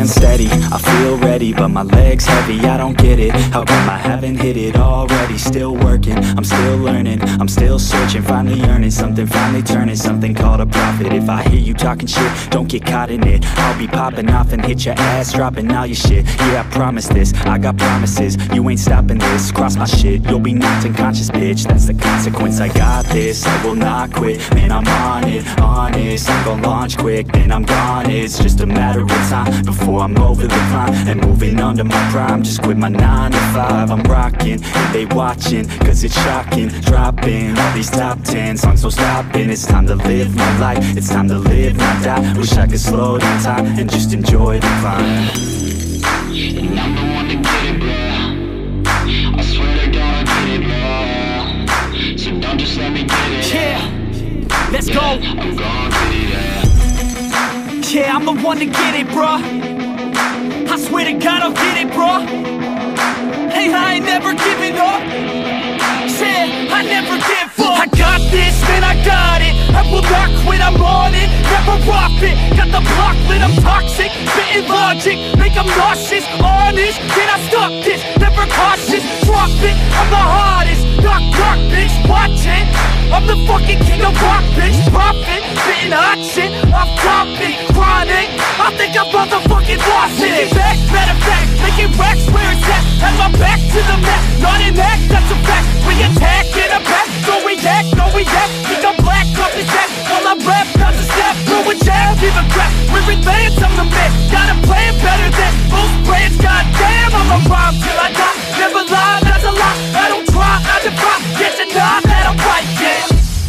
unsteady, I feel ready, but my legs heavy, I don't get it. How come I haven't hit it already? Still working, I'm still learning, I'm still searching, finally earning something, finally turning something called a profit. If I hear you talking shit, don't get caught in it. I'll be popping off and hit your ass, dropping all your shit. Yeah, I promise this, I got promises, you ain't stopping this. Cross my shit, you'll be knocked unconscious, bitch. That's the consequence, I got this, I will not quit. Man, I'm on it, honest, I'm gon' launch quick, then I'm gone. It's just a matter of time before I'm over the climb and moving under my prime. Just quit my 9 to 5, I'm rocking, and they watching, cause it's shocking. Dropping all these top 10 songs, so stopping. It's time to live my life, it's time to live, not die. Wish I could slow down time and just enjoy the climb. And I'm the one to get it, bro. I swear to God I get it, bro. So don't just let me get it. Yeah, let's go. I'm gon' get it, yeah. Yeah, I'm the one to get it, bruh. I swear to God I'll get it, bruh. Hey, I ain't never giving up. Yeah, I never give up. I got this, man, I got it. I will not quit, I'm on it. Never off it. Got the block lit, I'm toxic. Spitting logic, make them nauseous. Honest, can I stop this? Never cautious, drop it. I'm the hardest. Knock, knock, bitch, watch it. I'm the fucking king of rock, bitch. Profit, spitting hot shit. Off topic, chronic. I think I'm motherfucking lost it. Taking back, matter of fact, making racks where it's at. Have my back to the mat, not an act, that's a fact. We attack in a pack, don't react, no react. Think I'm black off his ass, while I rap, not a step. Throw a jab, give a crap. We're advanced, I'm the man. Got a plan better than most brands. Goddamn, I'ma rhyme till I die. Never lie, that's a lie. I don't try, I defy. Get to die, that I'm right, yeah.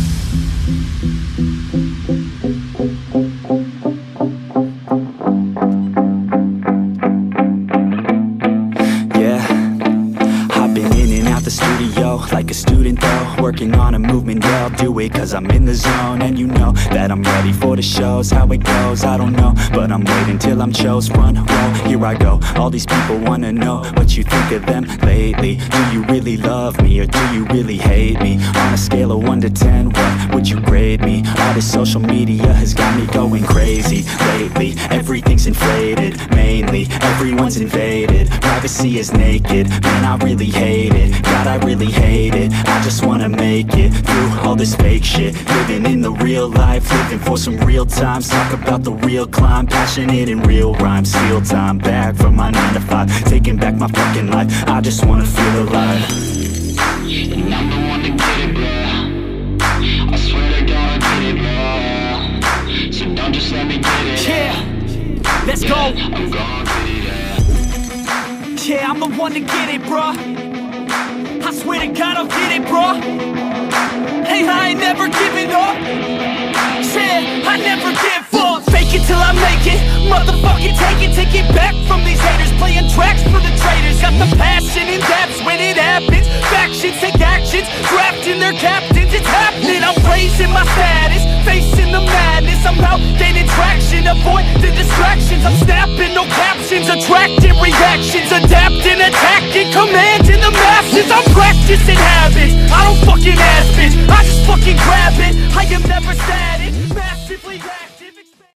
Like a student though, working on a movement, yeah, I'll do it cause I'm in the zone. And you know that I'm ready for the shows. How it goes, I don't know, but I'm waiting till I'm chose. Front row, here I go. All these people wanna know what you think of them lately. Do you really love me or do you really hate me? On a scale of 1 to 10, what would you grade me? All this social media has got me going crazy lately. Everything's inflated, mainly everyone's invaded. Privacy is naked, man, I really hate it. God, I really hate it. I just wanna make it through all this fake shit. Living in the real life, living for some real times. Talk about the real climb, passionate in real rhymes. Steal time back from my 9 to 5, taking back my fucking life. I just wanna feel alive. And I'm the one to get it, bro. I swear to God I get it, bro. So don't just let me get it. Yeah, let's go. I'm gon' get it, yeah. Yeah, I'm the one to get it, bruh. I swear to God I'll get it, bruh. Hey, I ain't never giving up. Yeah, I never give up. Fake it till I make it. Motherfucking take it back from these haters. Playing tracks for the traitors. Got the passion in depths when it happens. Factions take actions, drafting their captains. It's happening, I'm raising my status, facing the madness. I'm out gaining traction, avoid the distractions. I'm snapping, no captions, attracting reactions. Adapting, attacking, commanding the masses. I'm practicing habits, I don't fucking ask bitch, I just fucking grab it. I am never static, massively